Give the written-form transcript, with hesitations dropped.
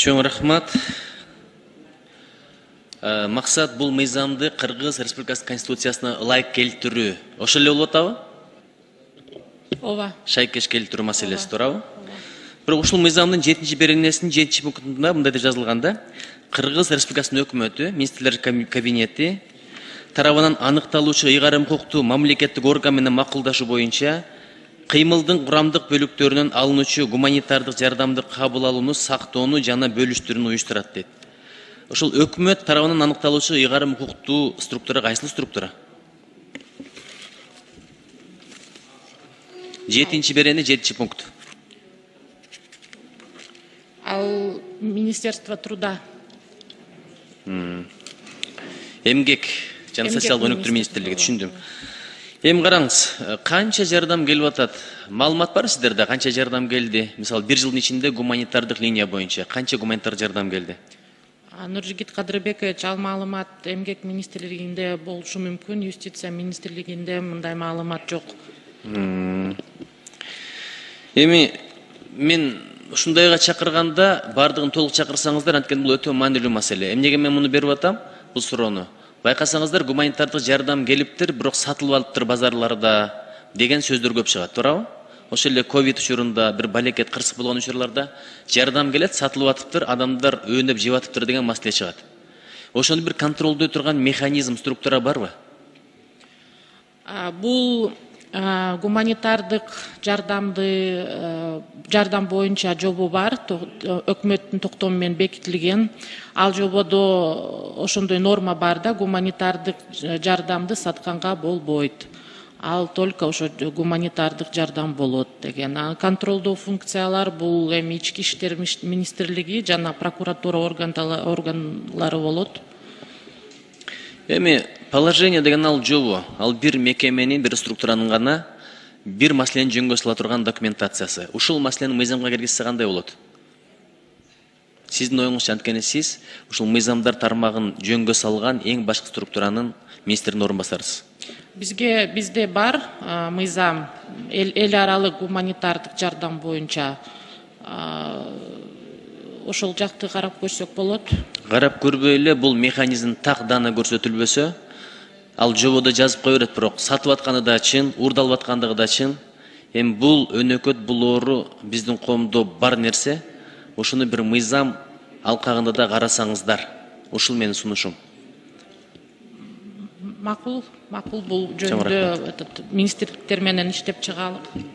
Чоң рахмат. Максат бул мыйзамды Кыргыз Республикасы Конституциясына ылайык келтирүү. Ошол эле болуп атабы? Ооба. Шайкеш келтирүү маселеси туурабы? Бирок ушул мыйзамдын 7-беренесинин 7-пунктунда мындай деп жазылганда, Кыргыз Республикасынын өкмөтү, министрлер кабинети тарабынан аныкталуучу ыйгарым укуктуу мамлекеттик орган менен макулдашуу боюнча кыймылдын курамдык бөлүктөрүнөн алынуучу гуманитардык жардамды кабыл алууну, сактоону жана бөлүштүрүүнү уюштурат дейт. Ошол өкмөт тарабынан аныкталуучу ыйгарым укуктуу структура кайсыл структура? 7-берене 7-пункт. Ал Министерство труда. Эмгек жана социалдык өнүктүрүү министрлиги, түшүндүм. Эми караңыз, канча жардам келип атат? Маалымат бар сиздерде, канча жардам келди? Мисалы, 1 жылдын ичинде гуманитардык линия боюнча канча гуманитардык жардам келди? Нуржигит Кадырбекович, ал маалымат Эмгек министрлигинде болушу мүмкүн, Юстиция министрлигинде мындай маалымат жок. Эми мен ушундайга чакырганда бардыгын толук чакырсаңыздар, анткени бул өтө маанилүү маселе. Эмнеге мен муну берип атам? Бул суроону. Байкасаңыздар, гуманитардык жардам келиптир, бирок сатылып алыптыр базарларда деген сөздөр көп чыгат, туурабы? Ошол эле ковид учурунда, бир балекет кырсык болгон учурларда жардам келет, сатылып атыптыр, адамдар өөнөп жеп атыптыр деген маселе чыгат. Ошону бир контролдой турган механизм, структура барбы? Бул гуманитардык жардам боюнча жобо бар, өкмөттүн токтому менен бекитилген. Ал жободо ошондой норма бар да, гуманитардык жардамды сатканга болбойт. Ал только ошо гуманитардык жардам болот деген. Контролдоо функциялар бул эми ички иштер министрлиги жана прокуратура органдары болот. Эми положение деген ал жобо, ал бир мекеменин, бир структуранын гана бир маселени жөнгө сала турган документациясы. Ушул маселени мыйзамга киргизсе кандай болот? Сиздин оюңузча, анткени сиз ушул мыйзамдар тармагын жөнгө салган эң башкы структуранын министринин орун басарысыз. Бизде бар мыйзам эл аралык гуманитардык жардам боюнча. Ошол жакты карап көрсөк болот. Карап көрбөй эле бул механизм так дана көрсөтүлбөсө, ал жободо жазып кое берет, бирок сатып атканы да чын, уурдалып аткандыгы да чын. Эми бул өнөкөт, бул оору биздин коомдо бар нерсе. Ошону бир мыйзам алкагында да карасаңыздар. Ушул менин сунушум. Макул бул жөнүндө министрликтер менен иштеп чыгалы.